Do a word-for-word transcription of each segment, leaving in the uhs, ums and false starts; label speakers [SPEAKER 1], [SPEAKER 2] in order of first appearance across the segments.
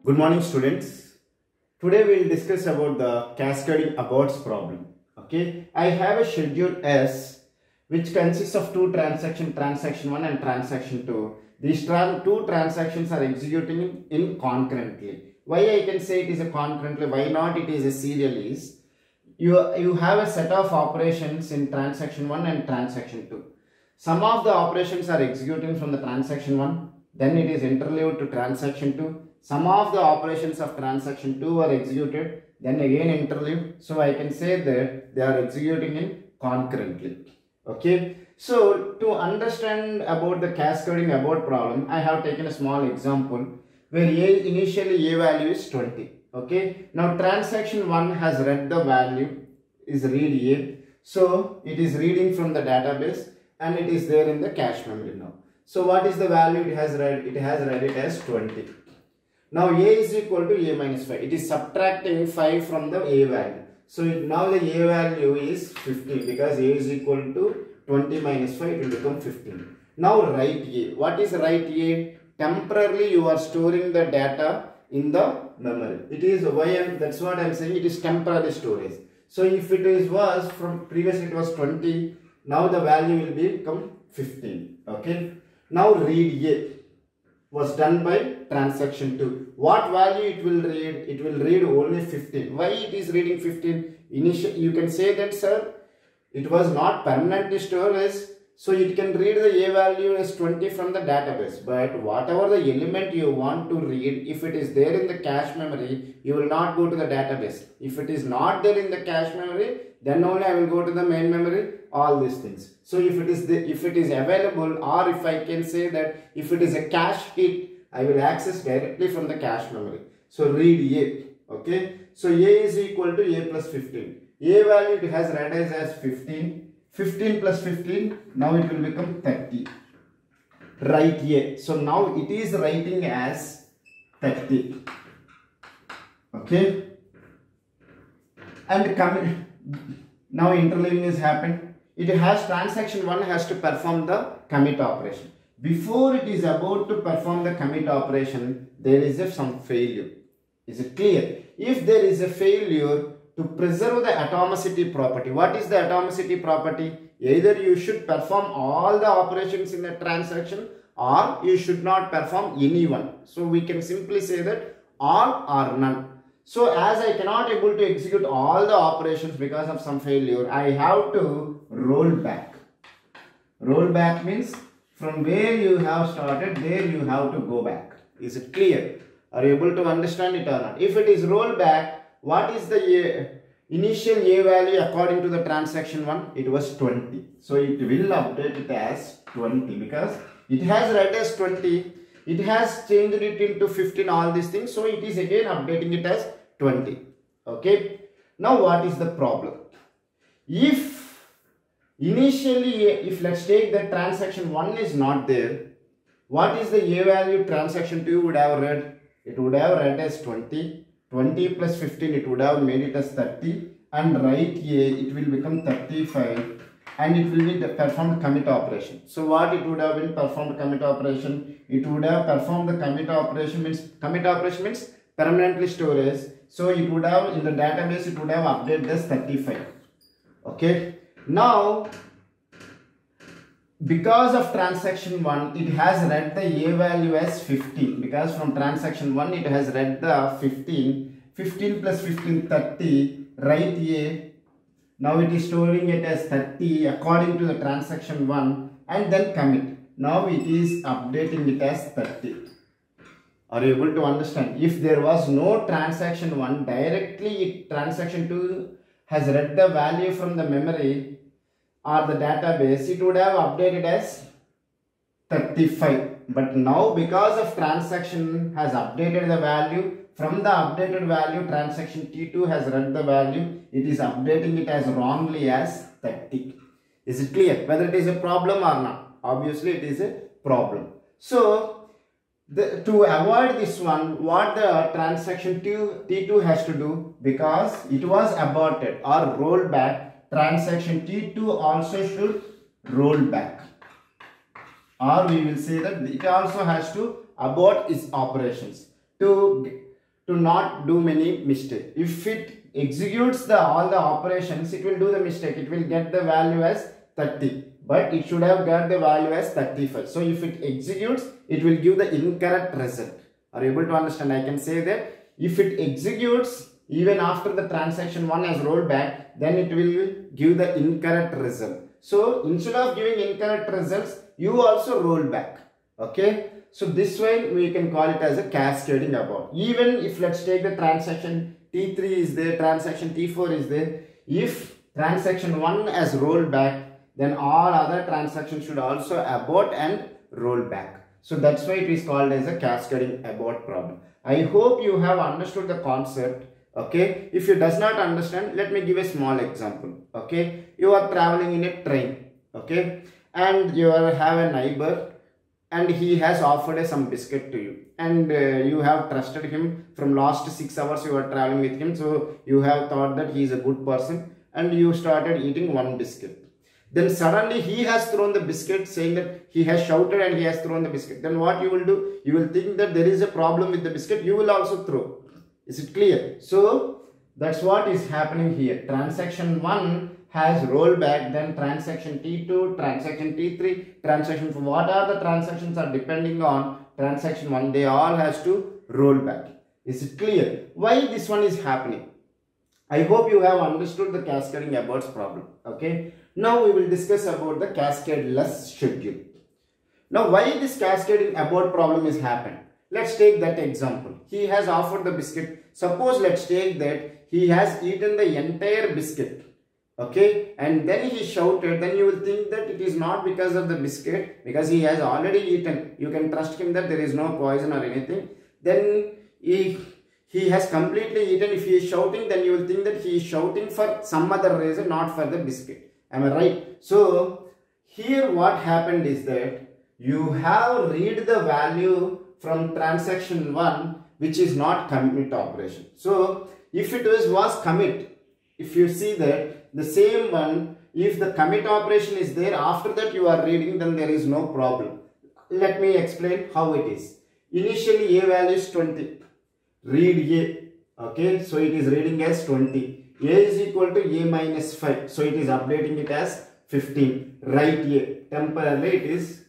[SPEAKER 1] Good morning, students. Today we will discuss about the cascading aborts problem. Okay, I have a schedule S which consists of two transactions, transaction one and transaction two. These tra two transactions are executing in concurrently. Why I can say it is a concurrently? Why not it is a serial? Is you you have a set of operations in transaction one and transaction two. Some of the operations are executing from the transaction one, then it is interleaved to transaction two. Some of the operations of transaction two are executed, then again interleaved. So I can say that they are executing in concurrently. Okay. So to understand about the cascading abort problem, I have taken a small example where A initially A value is twenty. Okay. Now transaction one has read the value is read A. So it is reading from the database and it is there in the cache memory now. So what is the value it has read? It has read it as twenty. Now A is equal to A minus five. It is subtracting five from the A value. So it, now the A value is fifteen because A is equal to twenty minus five, it will become fifteen. Now write A. What is write A? Temporarily you are storing the data in the memory. It is Y and that's what I am saying. It is temporary storage. So if it is was from previously it was twenty, now the value will become fifteen. Okay. Now read A was done by transaction two. What value it will read? It will read only fifteen. Why it is reading fifteen? Initial, you can say that, sir, it was not permanently stored as, so it can read the A value as twenty from the database. But whatever the element you want to read, if it is there in the cache memory, you will not go to the database. If it is not there in the cache memory, then only I will go to the main memory, all these things. So if it is the, if it is available, or if I can say that if it is a cache hit, I will access directly from the cache memory. So read A. Okay. So A is equal to A plus fifteen. A value it has read as, as fifteen. fifteen plus fifteen, now it will become thirty. Write A. So now it is writing as thirty. Okay. And come, now interleaving is happened. It has transaction one has to perform the commit operation. Before it is about to perform the commit operation, there is a, some failure. Is it clear? If there is a failure, to preserve the atomicity property. What is the atomicity property? Either you should perform all the operations in a transaction or you should not perform any one. So we can simply say that all or none. So as I cannot able to execute all the operations because of some failure, I have to roll back. Roll back means from where you have started, there you have to go back. Is it clear? Are you able to understand it or not? If it is roll back, what is the A, initial A value according to the transaction one? It was twenty. So it will update it as twenty because it has read as twenty. It has changed it into fifteen, all these things. So it is again updating it as twenty. Okay. Now what is the problem? If initially, if let's take that transaction one is not there, what is the A value transaction two would have read? It would have read as twenty. twenty plus fifteen, it would have made it as thirty, and write A, it will become thirty-five, and it will be performed commit operation. So what it would have been performed commit operation? It would have performed the commit operation means, commit operation means permanently storage. So it would have in the database, it would have updated as thirty-five. Okay. Now, because of transaction one, it has read the A value as fifteen. Because from transaction one, it has read the fifteen. fifteen plus fifteen, thirty. Write A. Now it is storing it as thirty according to the transaction one and then commit. Now it is updating it as thirty. Are you able to understand? If there was no transaction one, directly it, transaction two has read the value from the memory or the database, it would have updated as thirty-five. But now because of transaction has updated the value, from the updated value transaction T two has read the value, it is updating it as wrongly as thirty. Is it clear? Whether it is a problem or not? Obviously it is a problem. So the, to avoid this one, what the transaction T two has to do, because it was aborted or rolled back, transaction T two also should roll back, or we will say that it also has to abort its operations. To to not do many mistakes. If it executes the all the operations, it will do the mistake. It will get the value as thirty, but it should have got the value as thirty-five. So if it executes, it will give the incorrect result. Are you able to understand? I can say that if it executes even after the transaction one has rolled back, then it will give the incorrect result. So instead of giving incorrect results, you also roll back. Okay. So this way we can call it as a cascading abort. Even if let's take the transaction T three is there, transaction T four is there. If transaction one has rolled back, then all other transactions should also abort and roll back. So that's why it is called as a cascading abort problem. I hope you have understood the concept. Okay, if you does not understand, let me give a small example. Okay, you are traveling in a train. Okay, and you are, have a neighbor and he has offered some biscuit to you, and uh, you have trusted him from last six hours you are traveling with him, so you have thought that he is a good person and you started eating one biscuit. Then suddenly he has thrown the biscuit, saying that he has shouted and he has thrown the biscuit. Then what you will do? You will think that there is a problem with the biscuit, you will also throw. Is it clear? So that's what is happening here. Transaction one has rolled back, then transaction T two, transaction T three, transaction four. What are the transactions are depending on transaction one? They all has to roll back. Is it clear? Why this one is happening? I hope you have understood the cascading aborts problem. Okay. Now we will discuss about the cascadeless schedule. Now why this cascading abort problem is happening? Let's take that example. He has offered the biscuit. Suppose let's take that he has eaten the entire biscuit. Okay, and then he shouted. Then you will think that it is not because of the biscuit, because he has already eaten. You can trust him that there is no poison or anything. Then he, he has completely eaten. If he is shouting, then you will think that he is shouting for some other reason, not for the biscuit. Am I right? So here what happened is that you have read the value from transaction one, which is not commit operation. So if it was, was commit, if you see that the same one, if the commit operation is there, after that you are reading, then there is no problem. Let me explain how it is. Initially A value is twenty. Read A. Okay, so it is reading as twenty. A is equal to A minus five. So it is updating it as fifteen. Write A. Temporarily it is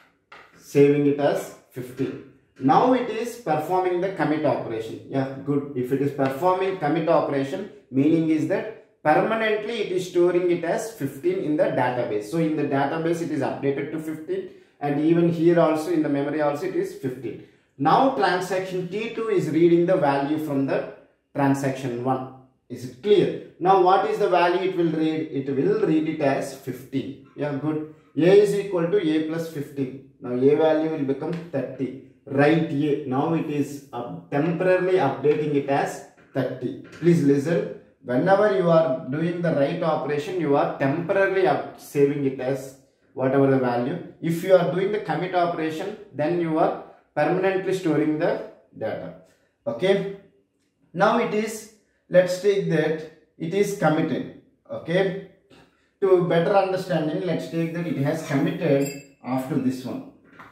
[SPEAKER 1] saving it as fifteen. Now it is performing the commit operation. Yeah, good. If it is performing commit operation, meaning is that permanently it is storing it as fifteen in the database. So in the database it is updated to fifteen, and even here also in the memory also it is fifteen. Now transaction T two is reading the value from the transaction one. Is it clear? Now what is the value it will read? It will read it as fifteen. Yeah, good. A is equal to A plus fifteen. Now A value will become thirty. Write A. Now it is uh, temporarily updating it as thirty. Please listen. Whenever you are doing the write operation, you are temporarily up saving it as whatever the value. If you are doing the commit operation, then you are permanently storing the data. Okay. Now it is, let's take that it is committed. Okay. To better understanding, let's take that it has committed after this one.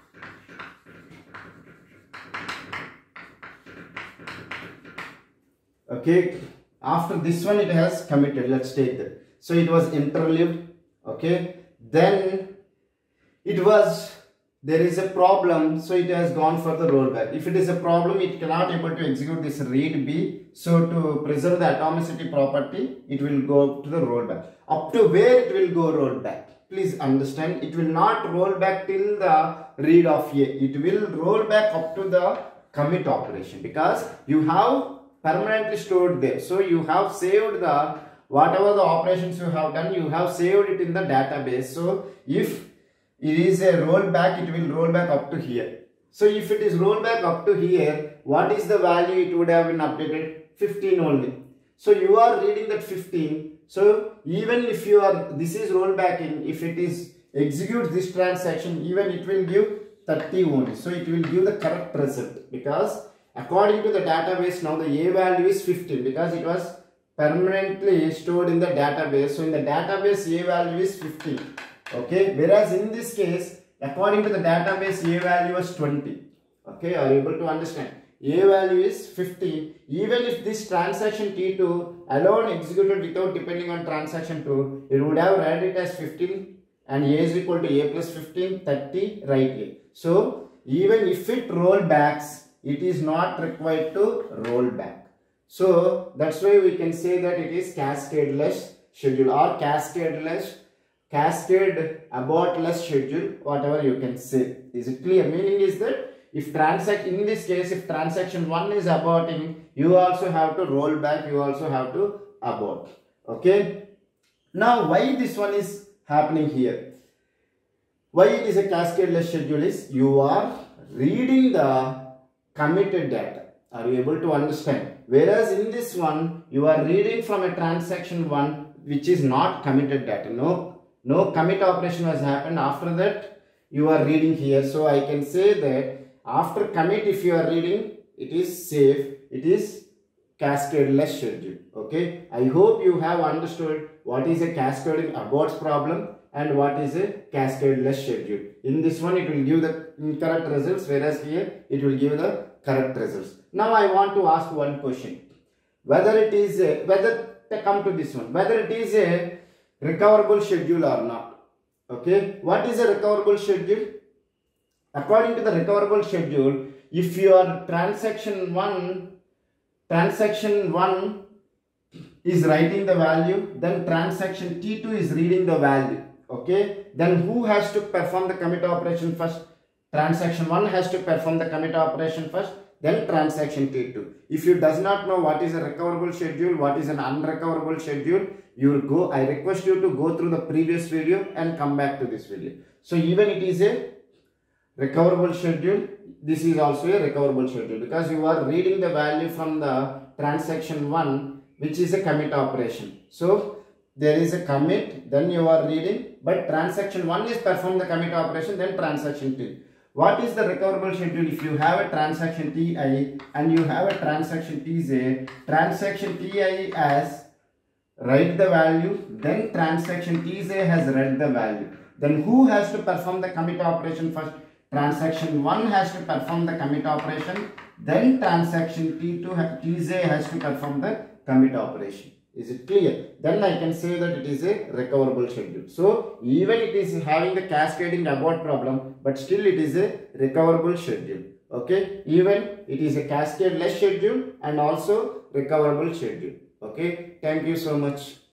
[SPEAKER 1] Okay, after this one it has committed. Let's take that. So it was interleaved. Okay, then it was, there is a problem, so it has gone for the rollback. If it is a problem, it cannot able to execute this read B. So to preserve the atomicity property, it will go to the rollback. Up to where it will go rollback? Please understand, it will not roll back till the read of A. It will roll back up to the commit operation, because you have permanently stored there. So you have saved the whatever the operations you have done, you have saved it in the database. So if it is a rollback, it will roll back up to here. So if it is rolled back up to here, what is the value it would have been updated? fifteen only. So you are reading that fifteen. So even if you are, this is rolled back in, if it is executes this transaction, even it will give thirty only. So it will give the correct result, because according to the database, now the A value is fifteen, because it was permanently stored in the database. So in the database, A value is fifteen. Okay, whereas in this case, according to the database, A value was twenty. Okay, are you able to understand? A value is fifteen. Even if this transaction T two alone executed without depending on transaction two, it would have read it as fifteen and A is equal to A plus fifteen, thirty, write A. So even if it roll backs, it is not required to roll back. So that's why we can say that it is cascadeless schedule or cascadeless, cascade abortless schedule, whatever you can say. Is it clear? Meaning is that if transact in this case, if transaction one is aborting, you also have to roll back, you also have to abort. Okay. Now why this one is happening here? Why it is a cascadeless schedule is you are reading the committed data. Are you able to understand? Whereas in this one, you are reading from a transaction one which is not committed data. No, no commit operation has happened. After that, you are reading here. So I can say that after commit, if you are reading, it is safe. It is cascadeless schedule. Okay. I hope you have understood what is a cascading aborts problem and what is a cascadeless schedule. In this one, it will give the incorrect results, whereas here it will give the correct results. Now I want to ask one question. Whether it is a, whether to come to this one, whether it is a recoverable schedule or not. Okay. What is a recoverable schedule? According to the recoverable schedule, if your transaction one, transaction one is writing the value, then transaction T two is reading the value. Okay. Then who has to perform the commit operation first? Transaction one has to perform the commit operation first, then transaction T two. If you does not know what is a recoverable schedule, what is an unrecoverable schedule, you will go, I request you to go through the previous video and come back to this video. So even it is a recoverable schedule, this is also a recoverable schedule because you are reading the value from the transaction one, which is a commit operation. So there is a commit, then you are reading, but transaction one is perform the commit operation, then transaction two. What is the recoverable schedule? If you have a transaction Ti and you have a transaction Tj, transaction Ti has write the value, then transaction Tj has read the value. Then who has to perform the commit operation first? Transaction one has to perform the commit operation, then transaction T two, Tj has to perform the commit operation. Is it clear? Then I can say that it is a recoverable schedule. So even it is having the cascading abort problem, but still it is a recoverable schedule. Okay. Even it is a cascadeless schedule and also recoverable schedule. Okay. Thank you so much.